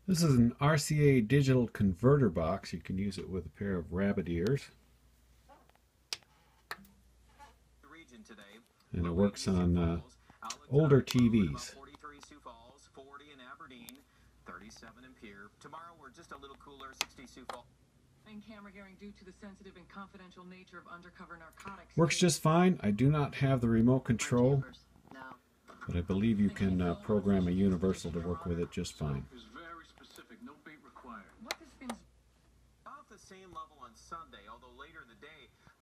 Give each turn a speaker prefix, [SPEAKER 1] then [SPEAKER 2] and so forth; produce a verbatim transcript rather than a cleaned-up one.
[SPEAKER 1] This is an R C A Digital converter box. You can use it with a pair of rabbit ears. And it works on uh, older T Vs.
[SPEAKER 2] Tomorrow we're just a little cooler, sixty Sioux Falls. Camera hearing due to the sensitive and confidential nature of undercover narcotics.
[SPEAKER 1] Works just fine. I do not have the remote control, but I believe you can uh, program a universal to work with it just fine.
[SPEAKER 2] What this thing's about the same level on Sunday, although later in the day